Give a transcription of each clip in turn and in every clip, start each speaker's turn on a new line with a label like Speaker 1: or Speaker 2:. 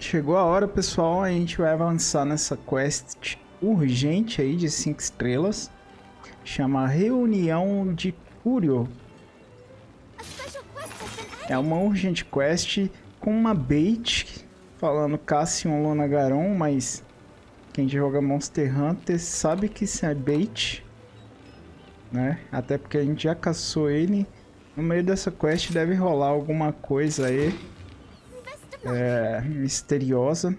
Speaker 1: Chegou a hora, pessoal, a gente vai avançar nessa quest urgente aí de 5 estrelas. Chama Reunião de Curio. É uma urgente quest com uma bait, falando Cassian Lonagaron, mas quem joga Monster Hunter sabe que isso é bait, né? Até porque a gente já caçou ele. No meio dessa quest deve rolar alguma coisa aí misteriosa.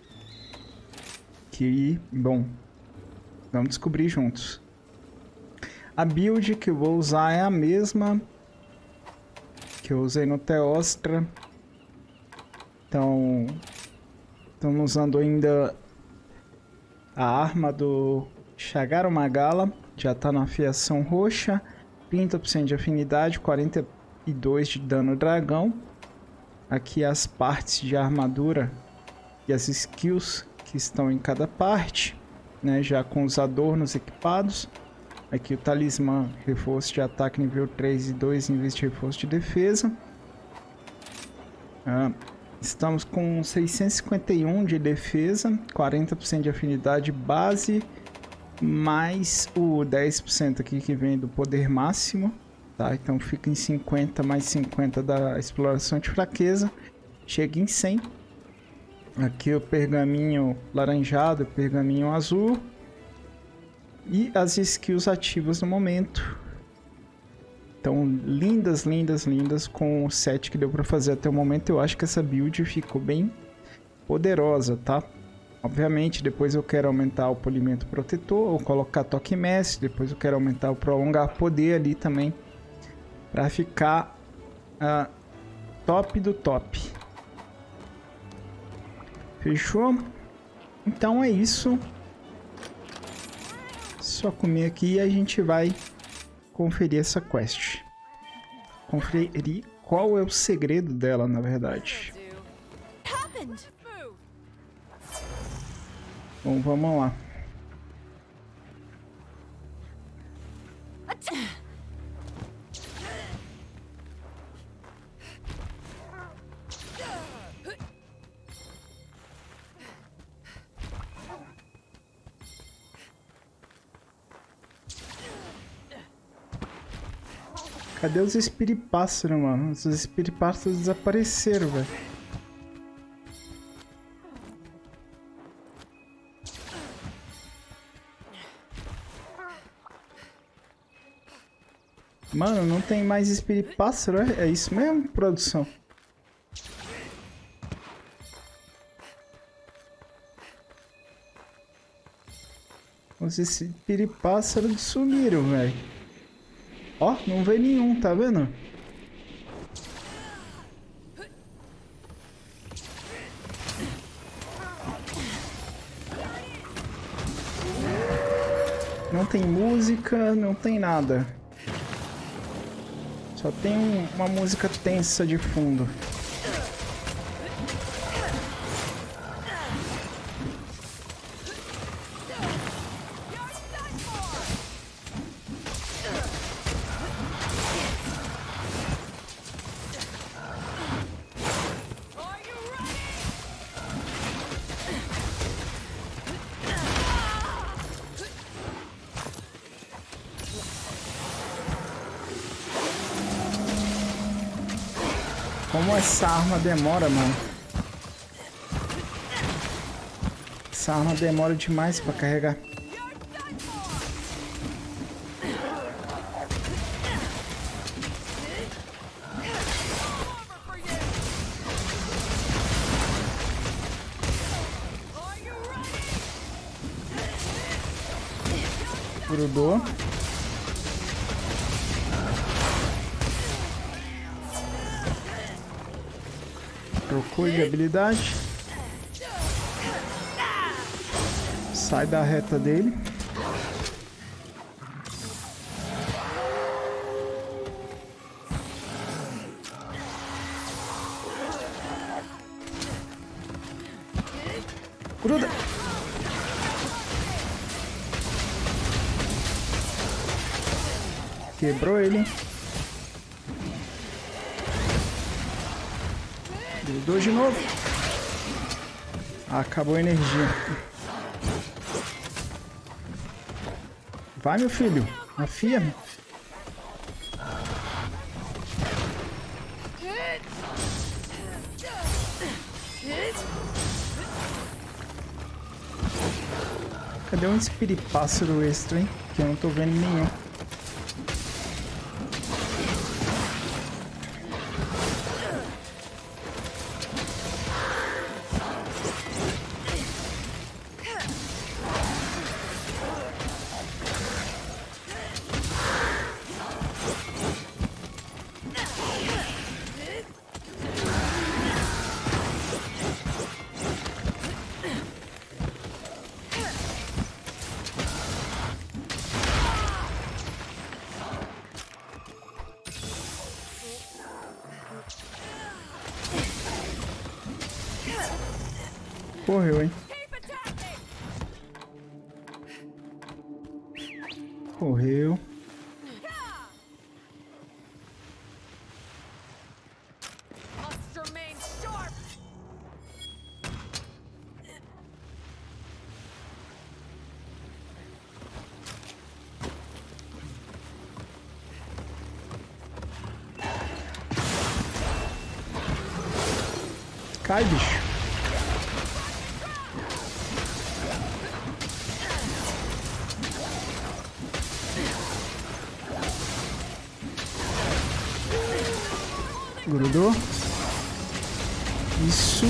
Speaker 1: Que, bom, vamos descobrir juntos. A build que eu vou usar é a mesma que eu usei no Teostra. Então, estamos usando ainda a arma do Shagaru Magala. Já está na afiação roxa. 30% de afinidade, 42% de dano dragão. Aqui as partes de armadura e as skills que estão em cada parte, né? Já com os adornos equipados. Aqui o talismã, reforço de ataque nível 3 e 2 níveis de reforço de defesa. Estamos com 651 de defesa, 40% de afinidade base, mais o 10% aqui que vem do poder máximo. Tá? Então fica em 50 mais 50 da exploração de fraqueza. Chega em 100. Aqui o pergaminho laranjado, pergaminho azul. E as skills ativas no momento. Então, lindas, lindas, lindas. Com o set que deu para fazer até o momento, eu acho que essa build ficou bem poderosa, tá? Obviamente, depois eu quero aumentar o polimento protetor, ou colocar toque mestre. Depois eu quero aumentar o prolongar poder ali também, para ficar top do top. Fechou? Então é isso. Só comer aqui e a gente vai conferir essa quest. Conferir qual é o segredo dela, na verdade. Bom, vamos lá. Cadê os espiripássaros, mano? Os espiripássaros desapareceram, velho. Mano, não tem mais espiripássaro, é isso mesmo, produção? Os espiripássaros sumiram, velho. Ó, não vê nenhum, tá vendo? Não tem música, não tem nada. Só tem uma música tensa de fundo. Como essa arma demora, mano. Essa arma demora demais pra carregar. Grudou. Trocou de habilidade. Sai da reta dele. Gruda. Quebrou ele. Grudou de novo. Acabou a energia. Vai, meu filho. Afia-me. Cadê um espiripássaro extra, hein? Que eu não tô vendo nenhum. Correu, hein? Correu. Cai, bicho. Grudou. Isso.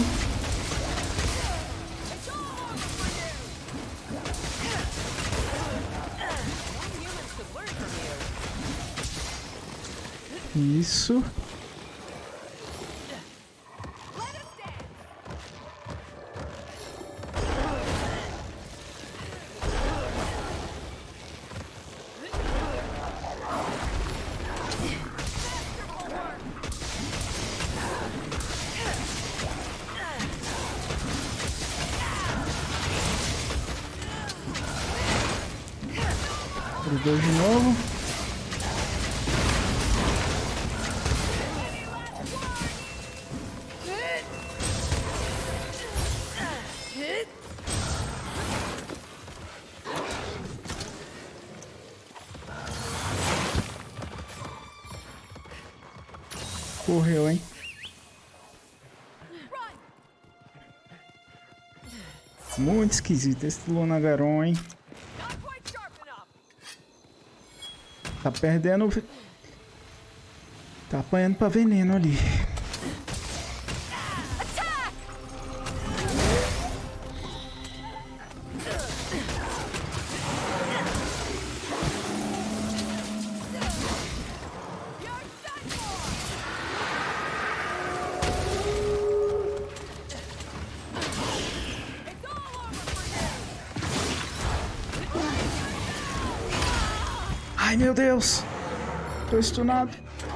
Speaker 1: Isso. Grudou de novo. Correu, hein? Muito esquisito esse Lunagaron, hein? Tá perdendo... Tá apanhando pra veneno ali. Ai, meu Deus! Tô stunado.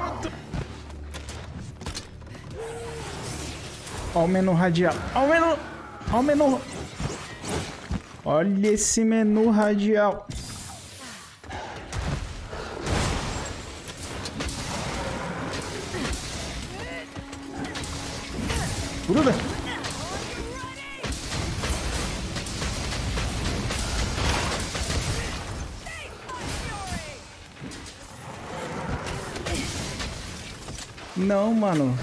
Speaker 1: Ó o menu radial. Ó o menu! Ó o menu! Olha esse menu radial. Gruda! Não, mano.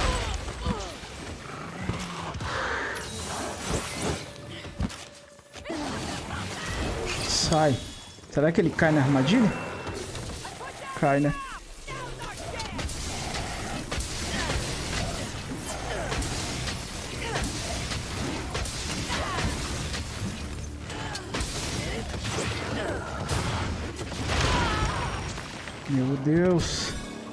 Speaker 1: Sai. Será que ele cai na armadilha? Cai, né? Meu Deus.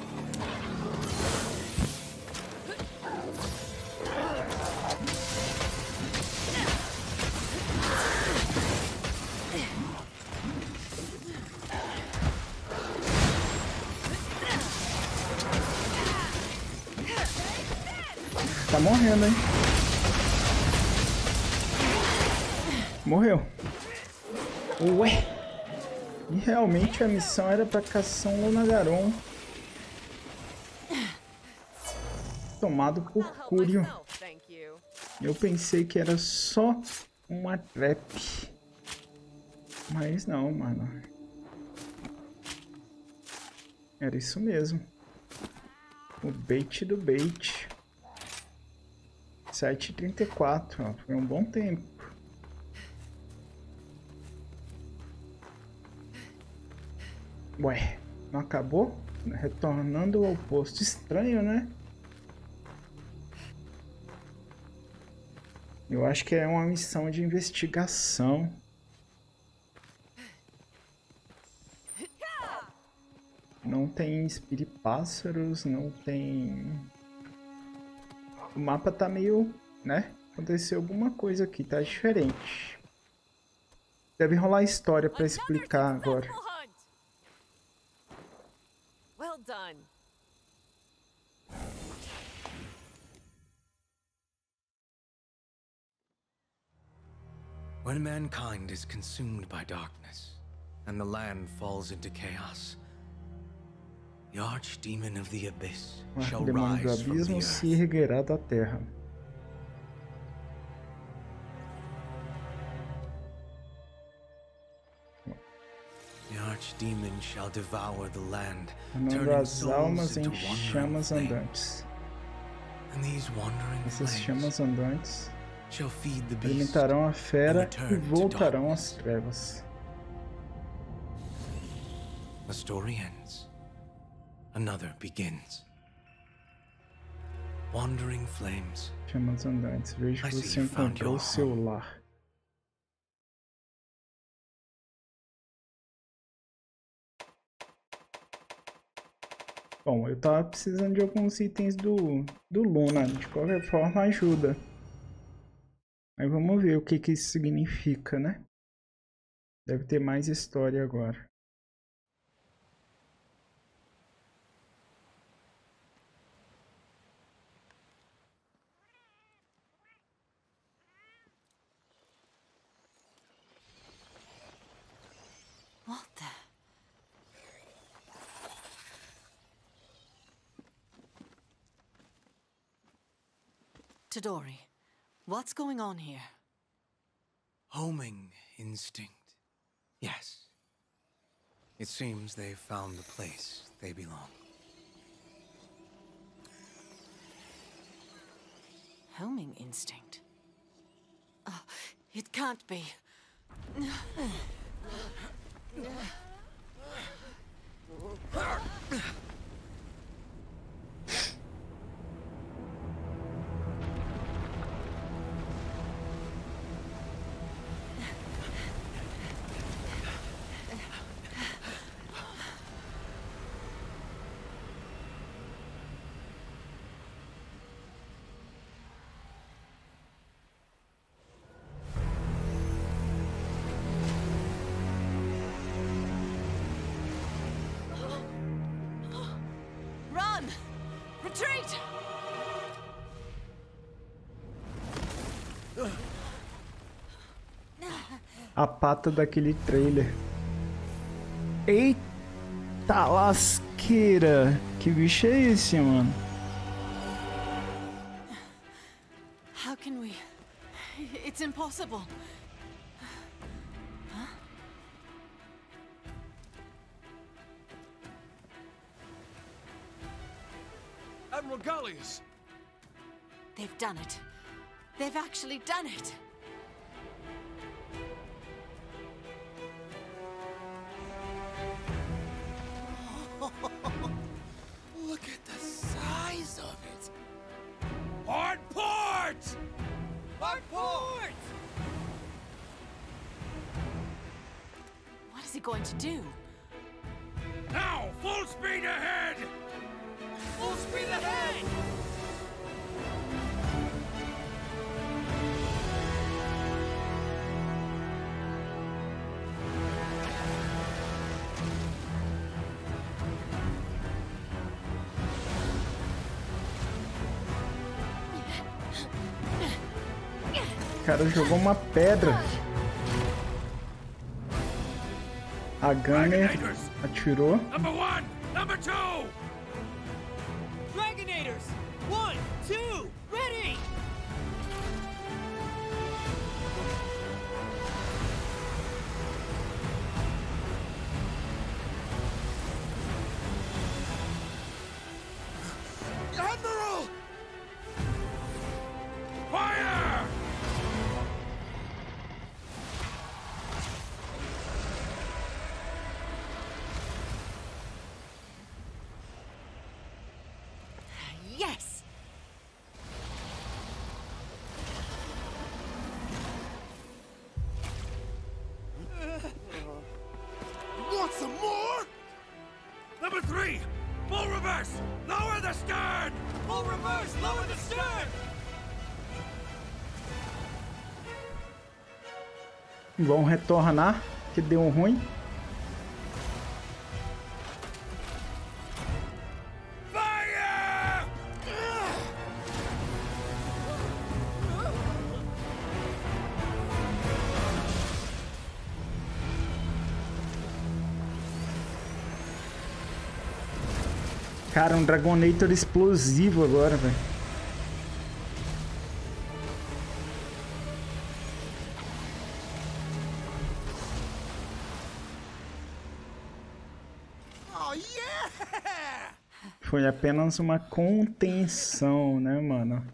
Speaker 1: Tá morrendo, hein? Morreu. Ué. E realmente a missão era pra caçar um Lunagaron. Tomado por Cúrio. Eu pensei que era só uma trap. Mas não, mano. Era isso mesmo. O bait do bait. 7h34, ó. Foi um bom tempo. Ué, não acabou? Retornando ao posto. Estranho, né? Eu acho que é uma missão de investigação. Não tem espiripássaros, não tem... O mapa tá meio, né? Aconteceu alguma coisa aqui, tá diferente. Deve rolar história pra explicar agora.
Speaker 2: Well done.
Speaker 3: When mankind is consumed by darkness, and the land falls into chaos, the Archdemon of the Abyss
Speaker 1: O
Speaker 3: shall
Speaker 1: Arquidemônio do
Speaker 3: rise from the
Speaker 1: Abismo se
Speaker 3: earth.
Speaker 1: erguerá da terra.
Speaker 3: The Archdemon shall devour the land,
Speaker 1: Tornando
Speaker 3: turning
Speaker 1: as almas
Speaker 3: souls
Speaker 1: em
Speaker 3: into wandering
Speaker 1: chamas
Speaker 3: flames.
Speaker 1: andantes.
Speaker 3: And these wandering
Speaker 1: Essas
Speaker 3: flames
Speaker 1: chamas andantes
Speaker 3: shall feed the beast
Speaker 1: alimentarão a fera
Speaker 3: and
Speaker 1: e
Speaker 3: return to
Speaker 1: voltarão às
Speaker 3: darkness.
Speaker 1: trevas.
Speaker 3: The story ends. Another begins. Wandering flames.
Speaker 1: Chamas andantes, vejo que
Speaker 3: I see
Speaker 1: você
Speaker 3: you found
Speaker 1: encontrou
Speaker 3: your
Speaker 1: seu
Speaker 3: home.
Speaker 1: lar. Bom, eu tava precisando de alguns itens do Luna, de qualquer forma ajuda. Aí vamos ver o que que isso significa, né? Deve ter mais história agora.
Speaker 2: What the? Tadori, what's going on here?
Speaker 3: Homing instinct. Yes. It seems they've found the place they belong.
Speaker 2: Homing instinct? Oh, it can't be. Run! Retreat!
Speaker 1: A pata daquele trailer. Eita lasqueira! Que bicho é esse, mano?
Speaker 2: How can we? It's impossible.
Speaker 4: Admiral Gallius!
Speaker 2: They've done it. They've actually done it.
Speaker 4: Look at the size of it! Hard port! Hard port!
Speaker 2: What is he going to do?
Speaker 4: Now, full speed ahead! Full speed ahead!
Speaker 1: O cara jogou uma pedra. A Gunner atirou.
Speaker 4: Number one! Number two!
Speaker 5: Dragonators! 1, 2, ready!
Speaker 1: Vão retornar, que deu ruim. Cara, um Dragonator explosivo agora, velho.
Speaker 4: Oh, yeah!
Speaker 1: Foi apenas uma contenção, né, mano?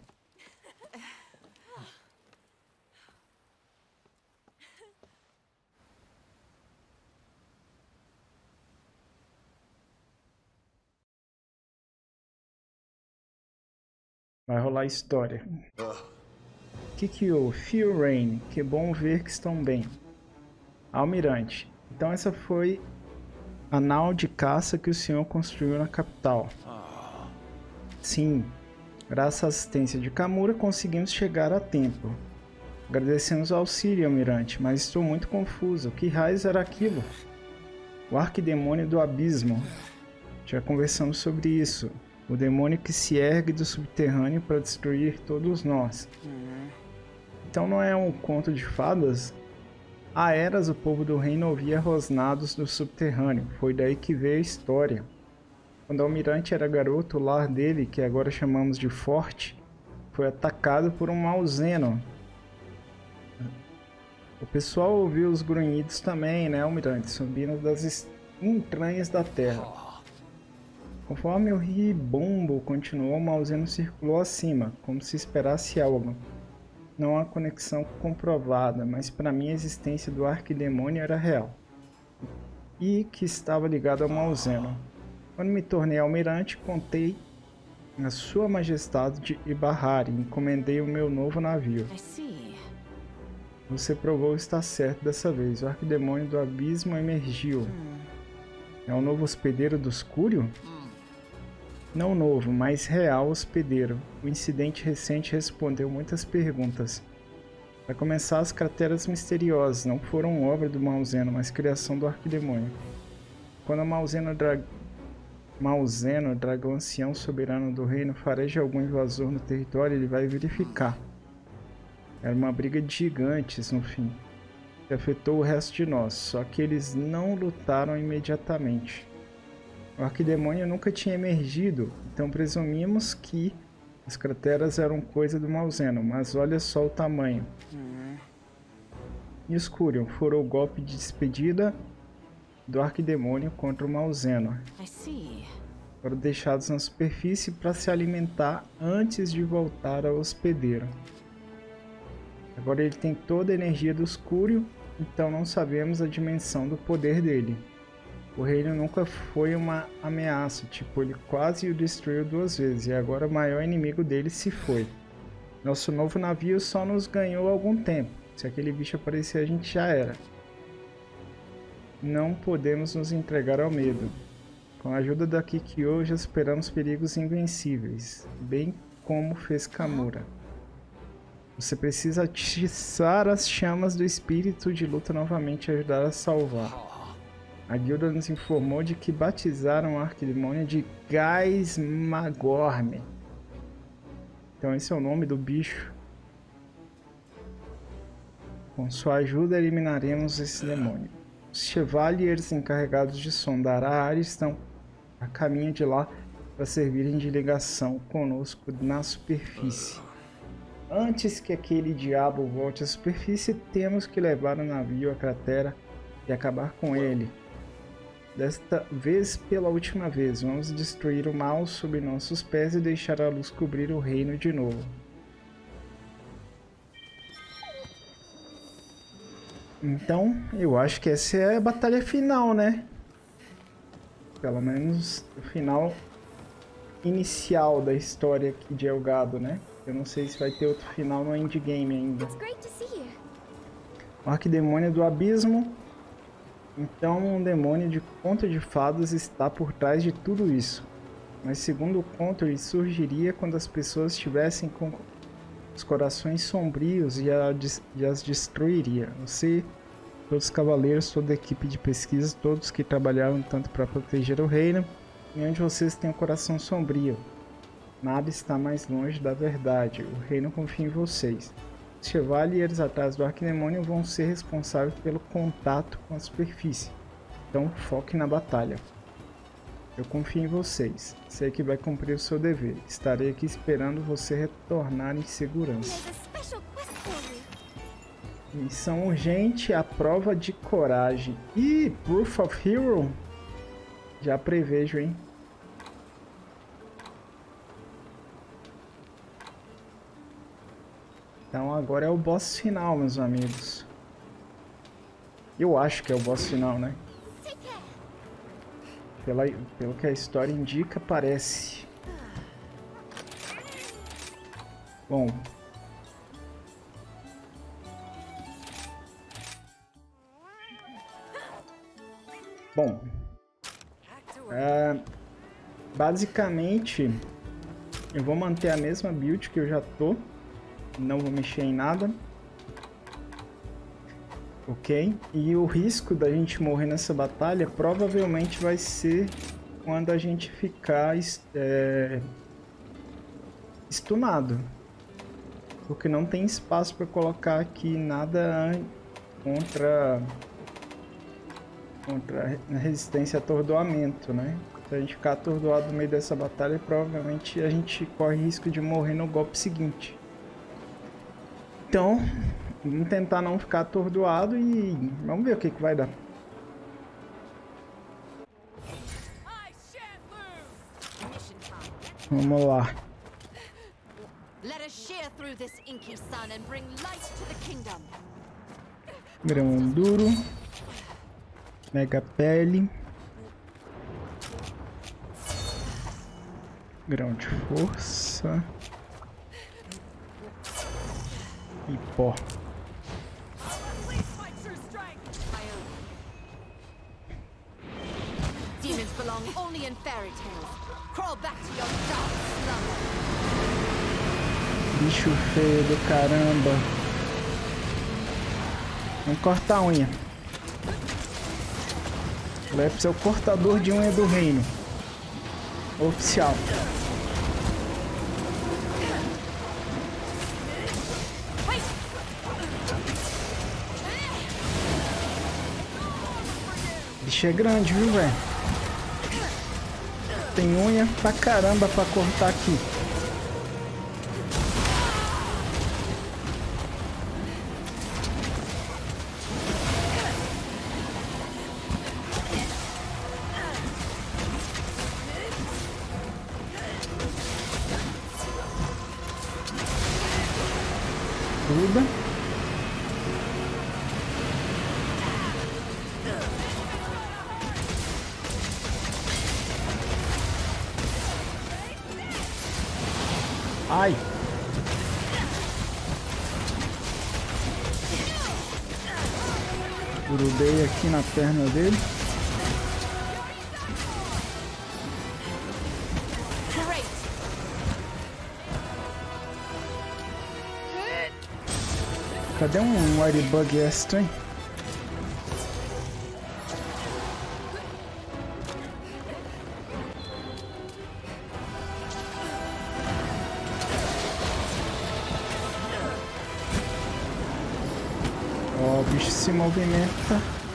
Speaker 1: Vai rolar história. Kikyo, Feel Rain, que bom ver que estão bem. Almirante, então essa foi a nau de caça que o senhor construiu na capital. Sim, graças à assistência de Kamura conseguimos chegar a tempo. Agradecemos o auxílio, Almirante, mas estou muito confuso. Que raios era aquilo? O arquidemônio do abismo. Já conversamos sobre isso. O demônio que se ergue do subterrâneo para destruir todos nós. Então não é um conto de fadas? Há eras o povo do reino ouvia rosnados do subterrâneo. Foi daí que veio a história. Quando o almirante era garoto, o lar dele, que agora chamamos de forte, foi atacado por um Malzeno. O pessoal ouviu os grunhidos também, né, almirante? Subindo das entranhas da terra. Conforme o ribombo continuou, o Malzeno circulou acima, como se esperasse algo. Não há conexão comprovada, mas para mim a existência do arquidemônio era real. E que estava ligado ao Malzeno. Quando me tornei almirante, contei a sua majestade de Ibahari e encomendei o meu novo navio. Você provou estar certo dessa vez. O arquidemônio do abismo emergiu. É o novo hospedeiro dos Cúrio? Não novo, mas real hospedeiro. O incidente recente respondeu muitas perguntas. Para começar, as crateras misteriosas não foram obra do Malzeno, mas criação do arquidemônio. Quando o Malzeno, dragão ancião soberano do reino, fareja algum invasor no território, ele vai verificar. Era uma briga de gigantes, no fim, que afetou o resto de nós, só que eles não lutaram imediatamente. O arquidemônio nunca tinha emergido, então presumimos que as crateras eram coisa do Malzeno, mas olha só o tamanho. E os Curion foram o golpe de despedida do arquidemônio contra o Malzeno. Foram deixados na superfície para se alimentar antes de voltar ao hospedeiro. Agora ele tem toda a energia dos Curion, então não sabemos a dimensão do poder dele. O reino nunca foi uma ameaça, tipo, ele quase o destruiu 2 vezes e agora o maior inimigo dele se foi. Nosso novo navio só nos ganhou algum tempo. Se aquele bicho aparecer, a gente já era. Não podemos nos entregar ao medo. Com a ajuda da Kikyo, já superamos perigos invencíveis, bem como fez Kamura. Você precisa atiçar as chamas do espírito de luta novamente e ajudar a salvar. A guilda nos informou de que batizaram o arquidemônio de Gás Magorme. Então esse é o nome do bicho. Com sua ajuda eliminaremos esse demônio. Os chevaliers encarregados de sondar a área estão a caminho de lá para servirem de ligação conosco na superfície. Antes que aquele diabo volte à superfície, temos que levar o navio à cratera e acabar com ele. Desta vez, pela última vez, vamos destruir o mal sob nossos pés e deixar a luz cobrir o reino de novo. Então, eu acho que essa é a batalha final, né? Pelo menos o final inicial da história aqui de Elgado, né? Eu não sei se vai ter outro final no endgame ainda. O arquidemônio do abismo. Então, um demônio de conto de fadas está por trás de tudo isso. Mas segundo o conto, ele surgiria quando as pessoas estivessem com os corações sombrios e as destruiria. Você Todos os cavaleiros, toda a equipe de pesquisa, todos que trabalhavam tanto para proteger o reino, e onde vocês têm um coração sombrio. Nada está mais longe da verdade. O reino confia em vocês. Os chevaliers atrás do Arquidemônio vão ser responsáveis pelo contato com a superfície. Então foque na batalha. Eu confio em vocês. Sei que vai cumprir o seu dever. Estarei aqui esperando você retornar em segurança. Missão urgente, a prova de coragem. Ih, Proof of Hero. Já prevejo, hein? Então agora é o boss final, meus amigos. Eu acho que é o boss final, né? Pelo que a história indica, parece. Bom. Basicamente, eu vou manter a mesma build que eu já tô. Não vou mexer em nada. Ok? E o risco da gente morrer nessa batalha provavelmente vai ser quando a gente ficar stunado. Porque não tem espaço para colocar aqui nada contra a resistência a atordoamento, né? Se a gente ficar atordoado no meio dessa batalha, provavelmente a gente corre risco de morrer no golpe seguinte. Então, vamos tentar não ficar atordoado e vamos ver o que vai dar. Vamos lá. Grão duro. Mega pele. Grão de força. E pó. Bicho feio do caramba. Vamos cortar a unha. O Lepus é o cortador de unha do reino. Oficial. Bicho é grande, viu, velho? Tem unha pra caramba pra cortar aqui. Gruda. Ai. Grudei aqui na perna dele. Cadê um Ladybug extra, hein? Ó, o bicho se movimenta.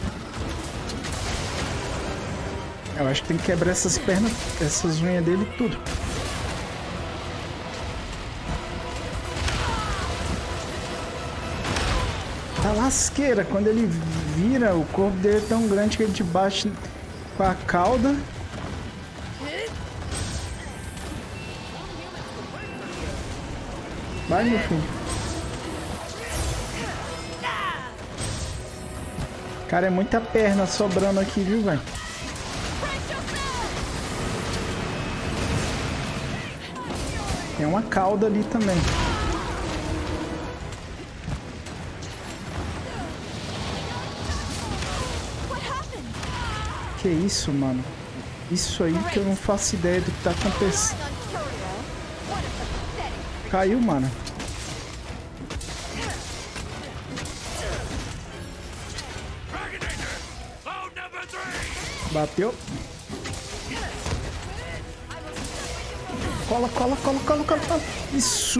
Speaker 1: Eu acho que tem que quebrar essas pernas, essas unhas dele tudo. Tá lasqueira, quando ele vira, o corpo dele é tão grande que ele te bate com a cauda. Vai, meu filho. Cara, é muita perna sobrando aqui, viu, velho? Tem uma cauda ali também. Que isso, mano? Isso aí que eu não faço ideia do que tá acontecendo. Caiu, mano. Bateu. Cola, cola, cola, cola, cola, cola. Isso.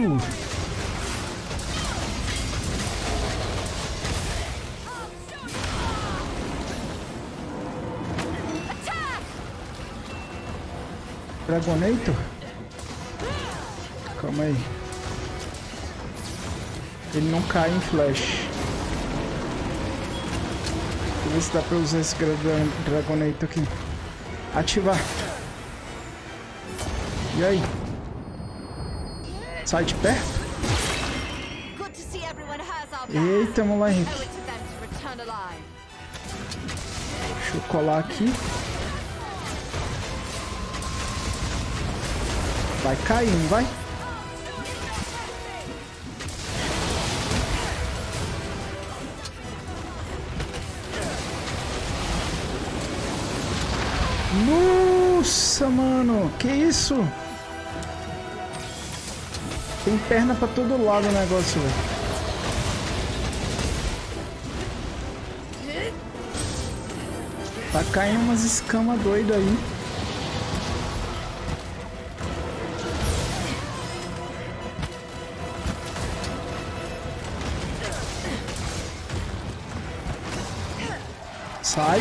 Speaker 1: Dragonator? Calma aí. Ele não cai em flash. Deixa eu ver se dá pra usar esse Dragonator aqui. Ativar. E aí? Sai de perto? Eita, moleque. Deixa eu colar aqui. Vai cair, não vai? Nossa, mano. Que isso? Tem perna pra todo lado o negócio, velho. Tá caindo umas escamas doidas aí. Sai.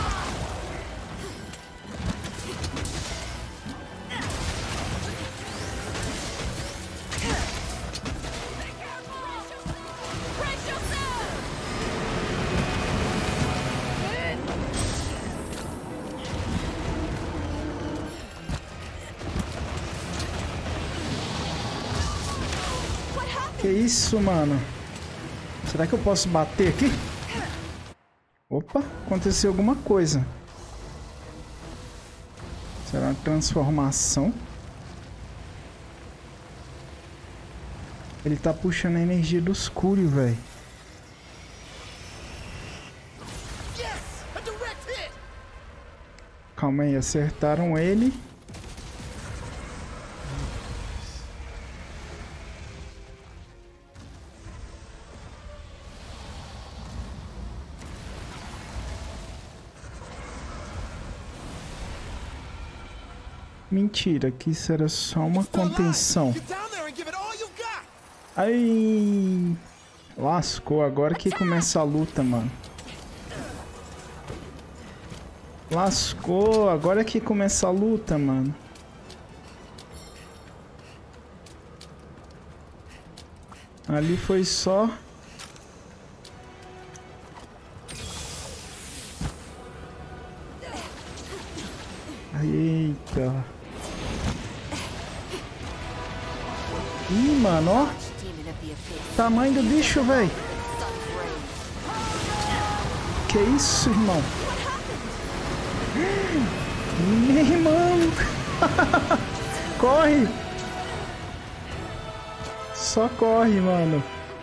Speaker 1: Que isso, mano? Será que eu posso bater aqui? Opa, aconteceu alguma coisa. Será uma transformação? Ele tá puxando a energia do escuro, velho. Calma aí, acertaram ele. Mentira, que isso era só uma contenção. Ai, lascou, agora que começa a luta, mano. Lascou, agora que começa a luta, mano. Ali foi só... Eita. Ih, mano, ó. Tamanho do bicho, velho. Que isso, irmão? Meu irmão. Corre. Só corre, mano.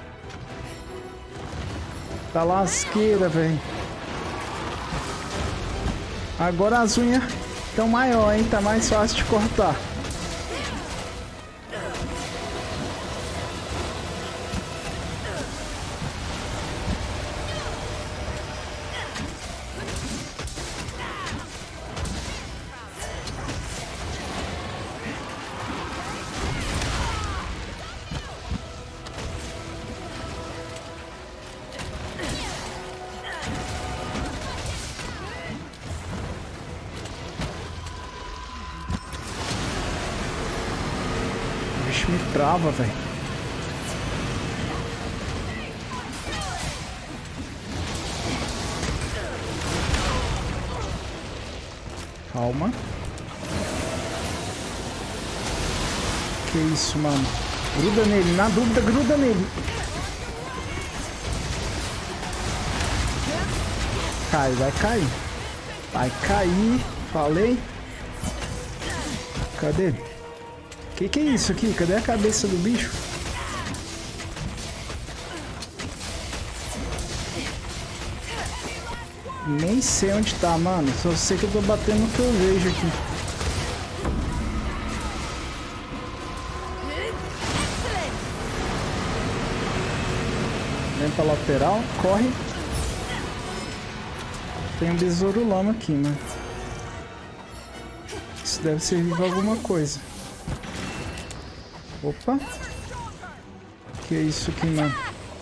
Speaker 1: Tá lasqueira, velho. Agora as unhas estão maior, hein? Tá mais fácil de cortar. Me trava, velho. Calma. Que isso, mano? Gruda nele, na dúvida, gruda nele. Cai, vai cair. Vai cair, falei. Cadê? Que é isso aqui? Cadê a cabeça do bicho? Nem sei onde tá, mano. Só sei que eu tô batendo no que eu vejo aqui. Vem pra lateral, corre. Tem um besouro lama aqui, mano. Isso deve servir pra alguma coisa. Opa. Que é isso aqui, mano?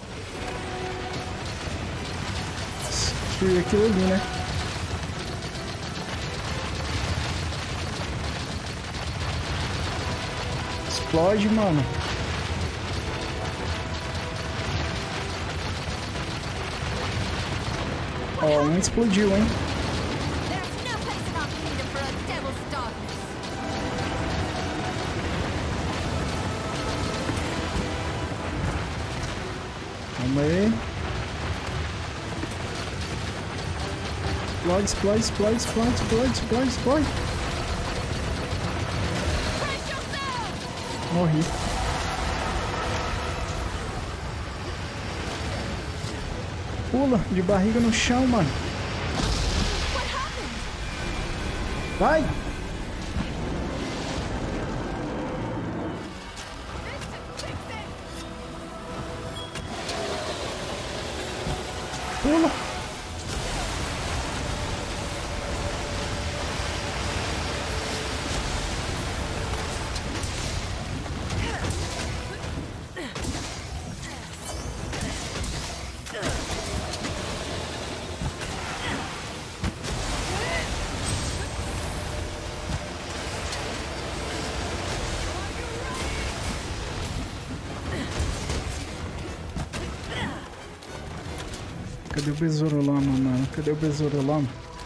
Speaker 1: Destruir aquilo ali, né? Explode, mano. Ó, um explodiu, hein? Vamos aí. Explode, explode, explode, explode, explode, explode, explode. Morri. Pula de barriga no chão, mano. Vai! Pula! Cadê o besouro lama, mano? Cadê o besouro lama?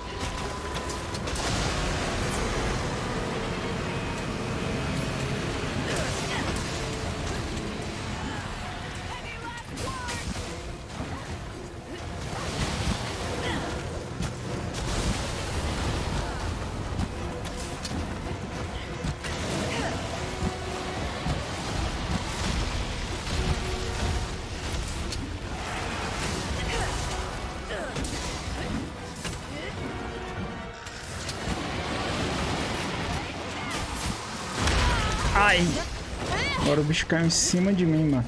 Speaker 1: Ai! Agora o bicho caiu em cima de mim, mano.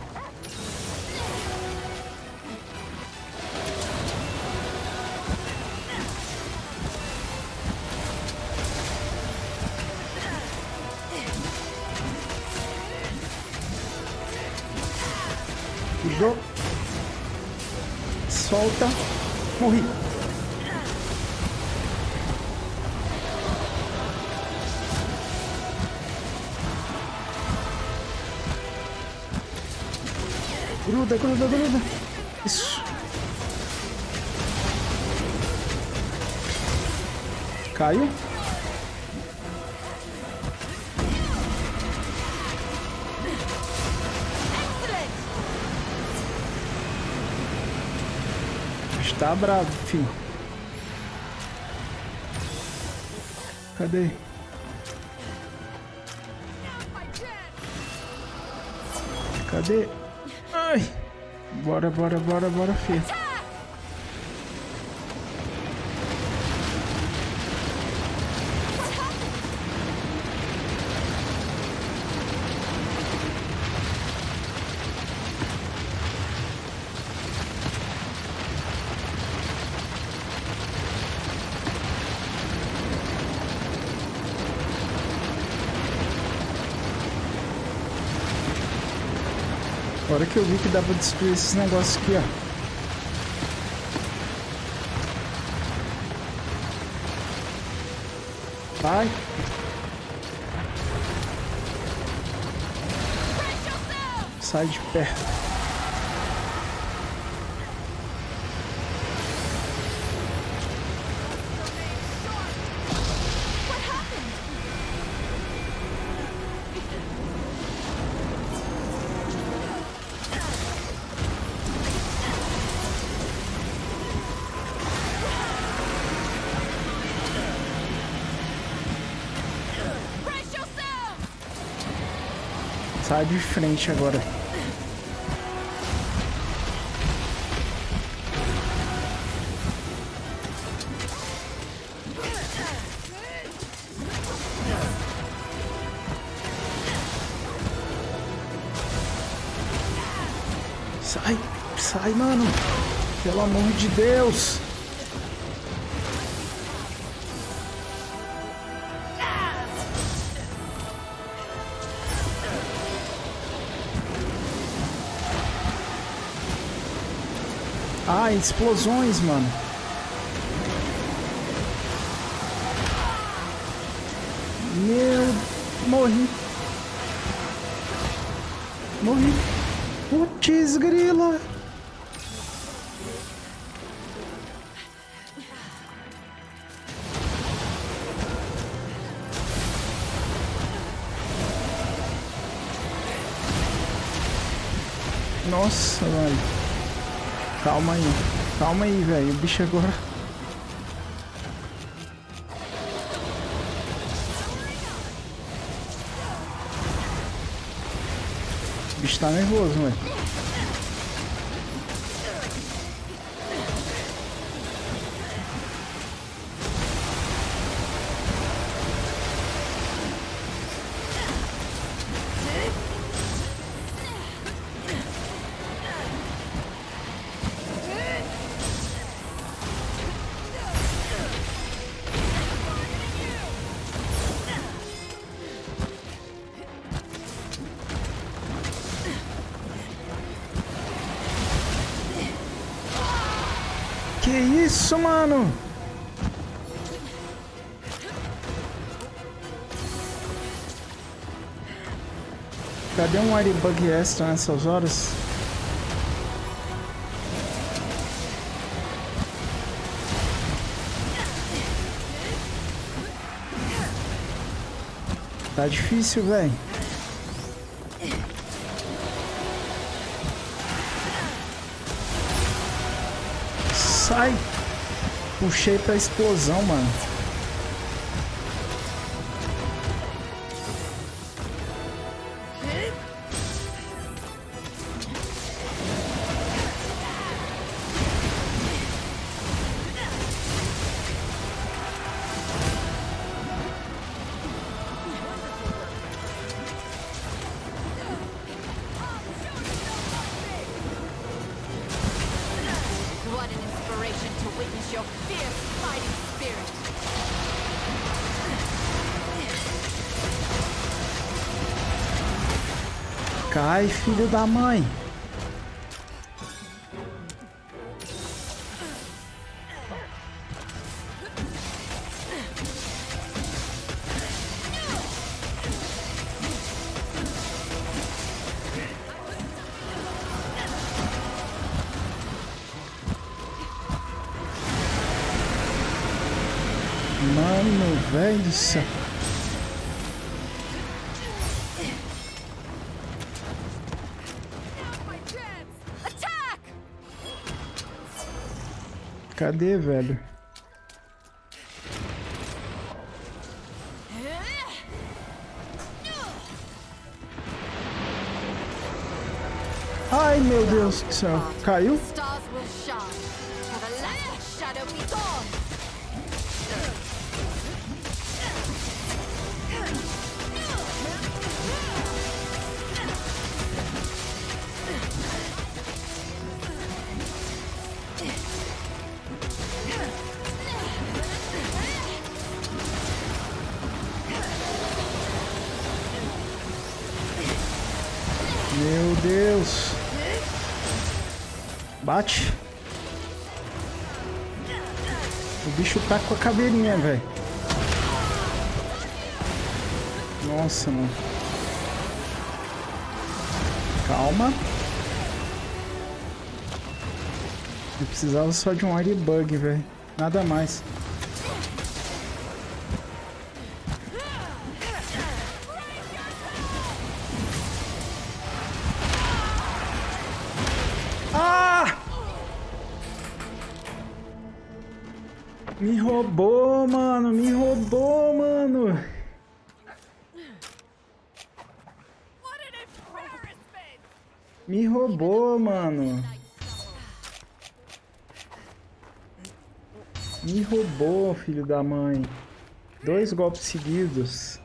Speaker 1: Pegou. Solta. Morri. Gruda, gruda, gruda. Isso. Caiu. Está bravo, filho. Cadê? Cadê? Ai! Bora, bora, bora, bora, filho. Agora que eu vi que dá pra destruir esses negócios aqui, ó. Vai. Sai de perto. Sai de frente agora. Sai, sai, mano. Pelo amor de Deus. Ah, explosões, mano. Morri. Putz, grila. Nossa, velho. Calma aí, velho. O bicho agora... O bicho tá nervoso, velho. Que isso, mano? Cadê um Airbug extra nessas horas? Tá difícil, velho. Sai! Puxei pra explosão, mano.
Speaker 2: What an inspiration to witness your fierce fighting spirit.
Speaker 1: Cai, filho da mãe. Mano, velho do céu. Cadê, velho? Ai, meu Deus do céu. Caiu?
Speaker 2: Stars will shine. For the light and shadow be gone.
Speaker 1: Meu Deus. Bate. O bicho tá com a caveirinha, velho. Nossa, mano. Calma. Eu precisava só de um Airbug, velho. Nada mais. Me roubou, mano. Me roubou, mano. Me roubou, mano. Me roubou, filho da mãe. 2 golpes seguidos.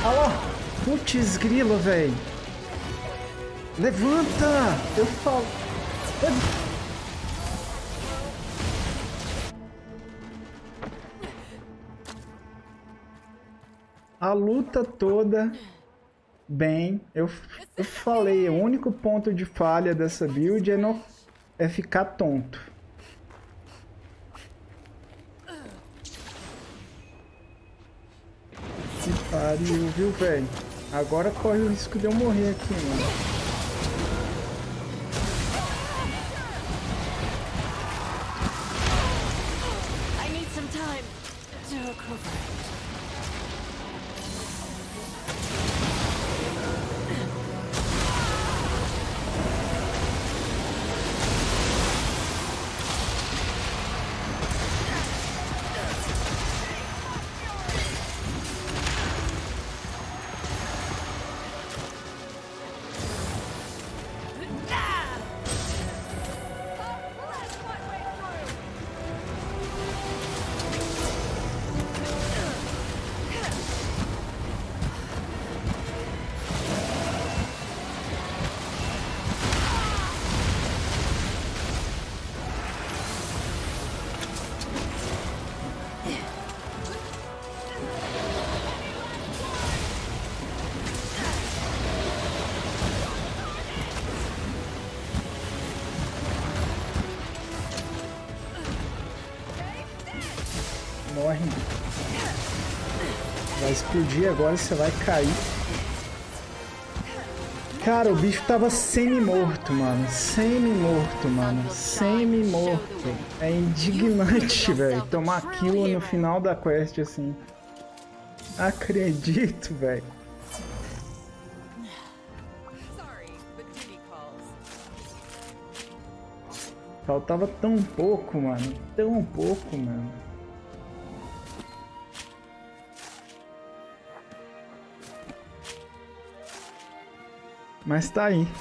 Speaker 1: Olha lá. Putz, grilo, velho. Levanta! Eu falo. A luta toda. Bem, eu falei, o único ponto de falha dessa build é ficar tonto. Que pariu, viu, velho? Agora corre o risco de eu morrer aqui, mano.
Speaker 2: I need some time to recover.
Speaker 1: Morre. Vai explodir agora, você vai cair. Cara, o bicho tava semi-morto, mano. Semi-morto, mano. Semi-morto. É indignante, velho. Tomar kill no final da quest, assim. Acredito, velho. Faltava tão pouco, mano. Tão pouco, mano. Mas tá aí.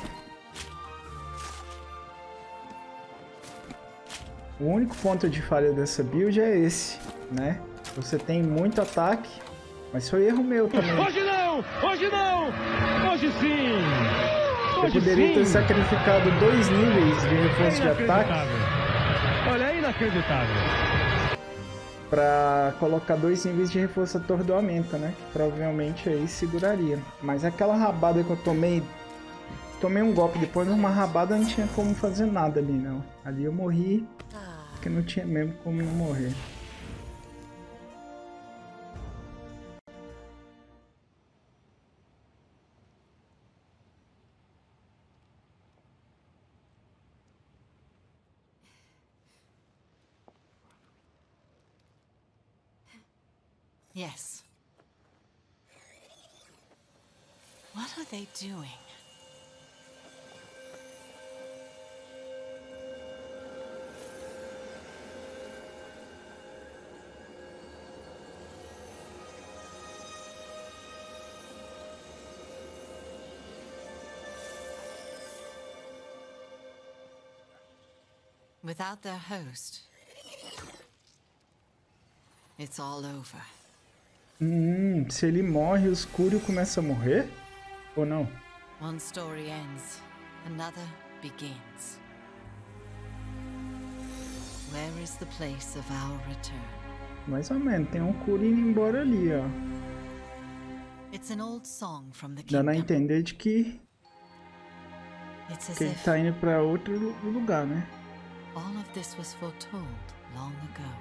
Speaker 1: O único ponto de falha dessa build é esse, né? Você tem muito ataque, mas foi erro meu também.
Speaker 5: Hoje não! Hoje não! Hoje sim!
Speaker 1: Eu poderia ter sacrificado 2 níveis de reforço de ataque.
Speaker 5: Olha, é inacreditável.
Speaker 1: Pra colocar 2 níveis de reforço atordoamento, né? Que provavelmente aí seguraria. Mas aquela rabada que eu tomei um golpe depois, numa rabada não tinha como fazer nada ali, não. Ali eu morri, porque não tinha mesmo como não morrer.
Speaker 2: Yes. What are they doing? Without their host, it's all over.
Speaker 1: Se ele morre, o Escúrio começa a morrer? Ou não?
Speaker 2: One story ends, another begins. Where is the place of our return?
Speaker 1: Mais ou menos, tem um Curi indo embora ali, ó.
Speaker 2: It's an old song from the
Speaker 1: Dando a
Speaker 2: kingdom.
Speaker 1: entender de que
Speaker 2: It's as
Speaker 1: ele
Speaker 2: if
Speaker 1: tá indo pra outro lugar, né?
Speaker 2: all of this was foretold long ago.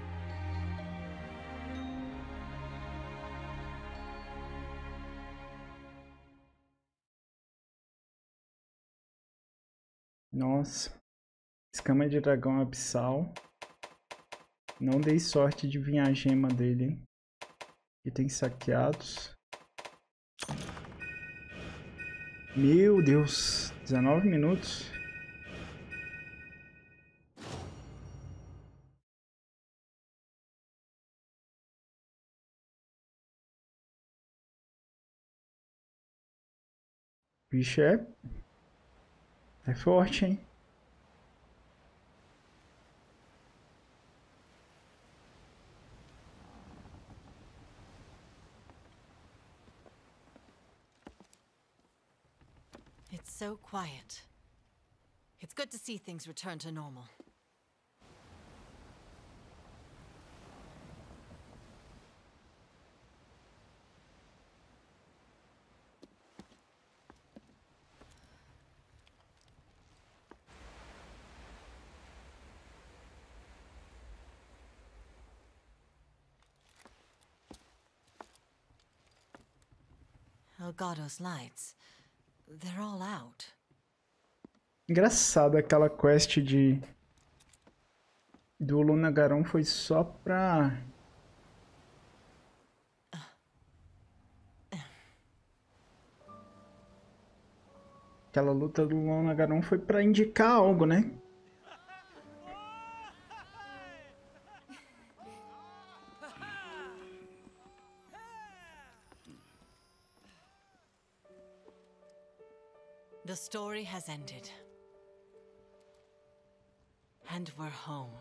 Speaker 1: Nossa. Escama de dragão abissal. Não dei sorte de vir a gema dele, hein? Itens saqueados. Meu Deus. 19 minutos. O bicho é forte, hein?
Speaker 2: It's so quiet. It's good to see things return to normal. Elgato's lights. They're all out.
Speaker 1: Engraçado aquela quest do Luna Garon foi só pra... Aquela luta do Luna Garon foi pra indicar algo, né?
Speaker 2: The story has ended. And we're home.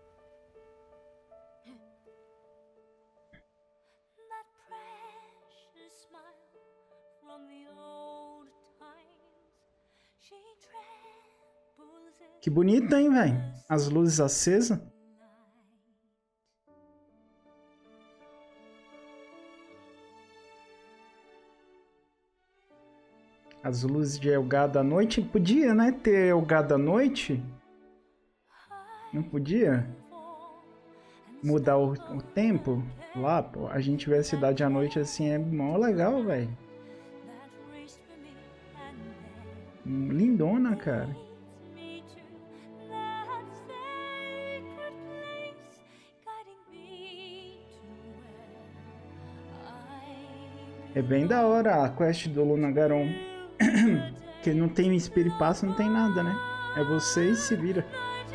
Speaker 6: That precious smile from the old times. She trembles in
Speaker 1: Que bonito, hein, velho? As luzes acesas. As luzes de Elgado à noite. Podia, né? Ter Elgado à noite. Não podia? Mudar o tempo. Lá, pô. A gente vê a cidade à noite assim. É mó legal, velho. Lindona, cara. É bem da hora a quest do Luna Garon. Que não tem Spirit Pass, não tem nada, né? É você e se vira.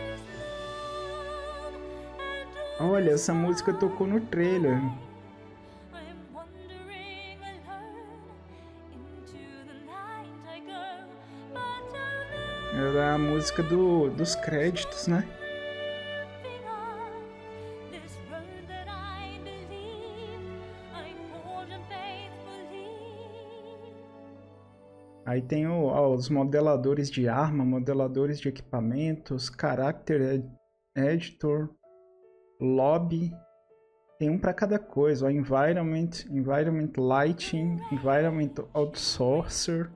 Speaker 1: Olha, essa música tocou no trailer. Era a música dos créditos, né? Aí tem os modeladores de arma, modeladores de equipamentos, Character Editor, Lobby. Tem um para cada coisa. Ó, Environment Lighting, Environment Outsourcer,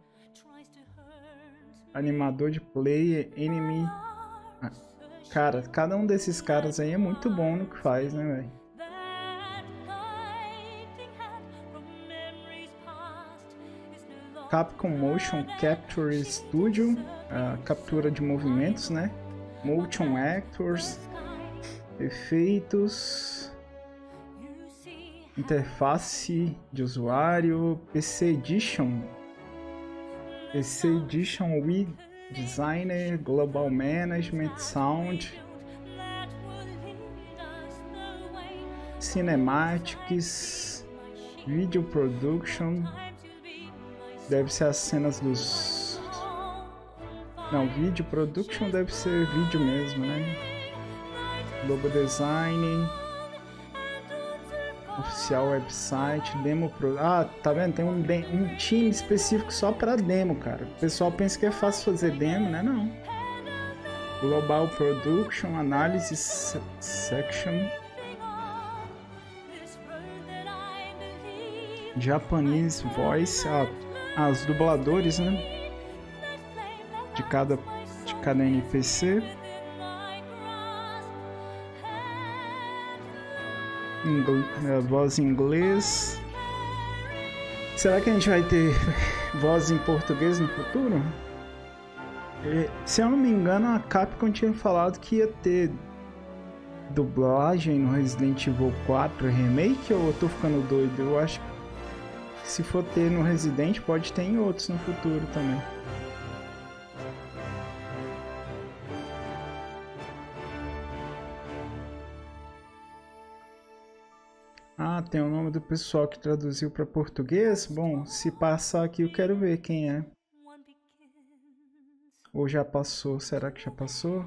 Speaker 1: Animador de Player, Enemy. Cara, cada um desses caras aí é muito bom no que faz, né, velho? Capcom Motion Capture Studio, captura de movimentos, né? Motion Actors, efeitos, interface de usuário, PC Edition, Wii Designer, Global Management, Sound, Cinematics, Video Production. Deve ser as cenas dos... Não, Video Production deve ser vídeo mesmo, né? Logo Design, Oficial Website, Demo Pro... Ah, tá vendo? Tem um time específico só pra demo, cara. O pessoal pensa que é fácil fazer demo, né? Não. Global Production, Analysis Section, Japanese Voice, as dubladores, né? De cada NPC. Voz em inglês. Será que a gente vai ter voz em português no futuro? Se eu não me engano, a Capcom tinha falado que ia ter dublagem no Resident Evil 4 Remake, ou eu tô ficando doido? Eu acho que se for ter no Resident, pode ter em outros no futuro também. Ah, tem o nome do pessoal que traduziu para português? Bom, se passar aqui eu quero ver quem é. Ou já passou? Será que já passou?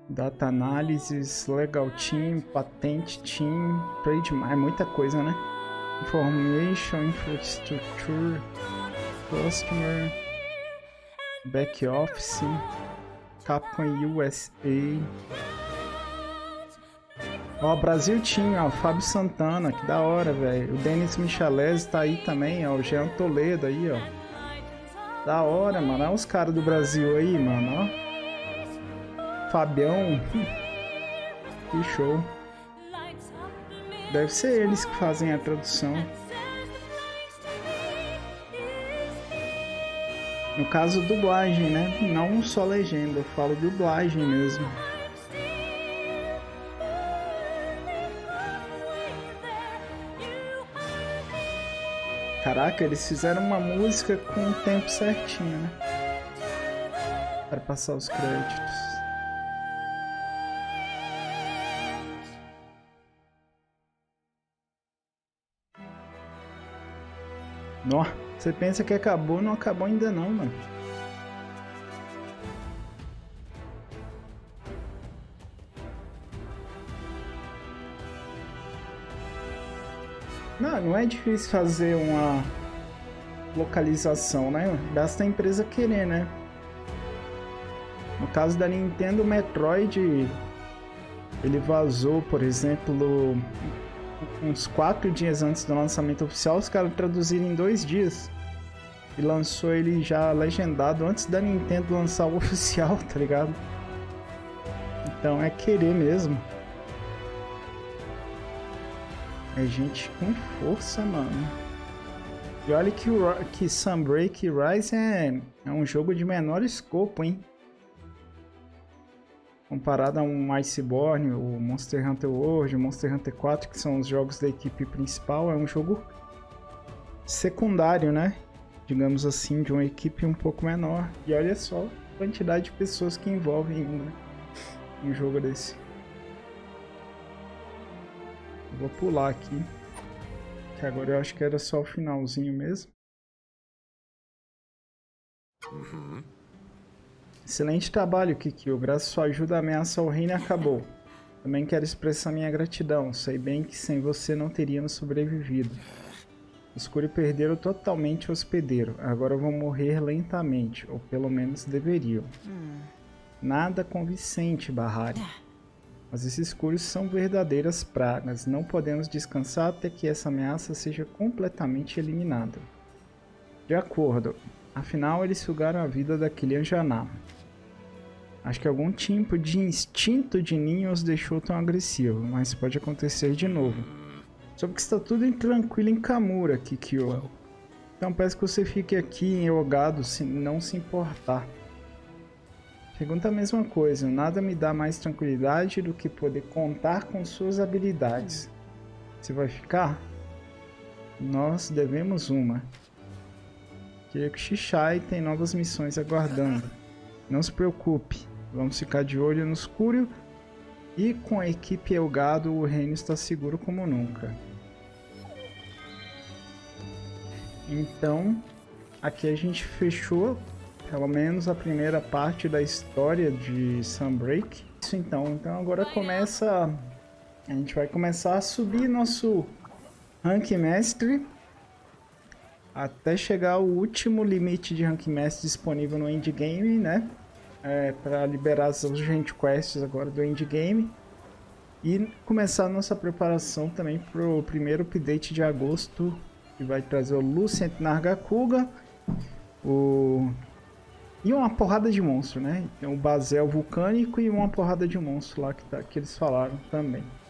Speaker 1: Data Analysis, Legal Team, Patente Team, Trade... É muita coisa, né? Information, Infrastructure, Customer, Back Office, Capcom USA. Ó, Brasil Team, ó, Fábio Santana, que da hora, velho. O Denis Michalese tá aí também, ó. O Jean Toledo aí, ó. Da hora, mano. Olha os caras do Brasil aí, mano, ó. Fabião. Que show. Deve ser eles que fazem a tradução. No caso, dublagem, né? Não só legenda, eu falo dublagem mesmo. Caraca, eles fizeram uma música com o tempo certinho, né? Para passar os créditos. Nó, você pensa que acabou, não acabou ainda não, mano. Não é difícil fazer uma localização, né? Basta a empresa querer, né? No caso da Nintendo, o Metroid, ele vazou, por exemplo, uns 4 dias antes do lançamento oficial, os caras traduziram em 2 dias. E lançou ele já legendado antes da Nintendo lançar o oficial, tá ligado? Então é querer mesmo. É gente com força, mano. E olha que Sunbreak Rise é um jogo de menor escopo, hein? Comparado a um Iceborne, o Monster Hunter World, o Monster Hunter 4, que são os jogos da equipe principal, é um jogo secundário, né? Digamos assim, de uma equipe um pouco menor. E olha só a quantidade de pessoas que envolvem um jogo desse. Vou pular aqui, que agora eu acho que era só o finalzinho mesmo. Excelente trabalho, Kikyo. Graças à sua ajuda, a ameaça ao reino acabou. Também quero expressar minha gratidão. Sei bem que sem você não teríamos sobrevivido. Os Kuri perderam totalmente o hospedeiro. Agora vão morrer lentamente, ou pelo menos deveriam. Nada convincente, Bahari. Mas esses Kuris são verdadeiras pragas. Não podemos descansar até que essa ameaça seja completamente eliminada. De acordo. Afinal, eles sugaram a vida daquele Anjaná. Acho que algum tipo de instinto de ninho os deixou tão agressivo, mas pode acontecer de novo. Soube que está tudo tranquilo em Kamura, Kikyo. Então peço que você fique aqui em Ogado, se não se importar. Pergunta a mesma coisa, nada me dá mais tranquilidade do que poder contar com suas habilidades. Você vai ficar? Nós devemos uma. Kirikushishai tem novas missões aguardando. Não se preocupe, vamos ficar de olho no escuro e com a equipe Elgado o reino está seguro como nunca. Então, aqui a gente fechou pelo menos a primeira parte da história de Sunbreak. Isso então agora começa, a gente vai começar a subir nosso rank mestre até chegar ao último limite de rank mestre disponível no endgame, né? Para liberar as urgent quests agora do endgame e começar a nossa preparação também para o primeiro update de agosto, que vai trazer o Lucent Nargacuga, e uma porrada de monstro, né? Tem o Basel vulcânico e uma porrada de monstro lá que eles falaram também.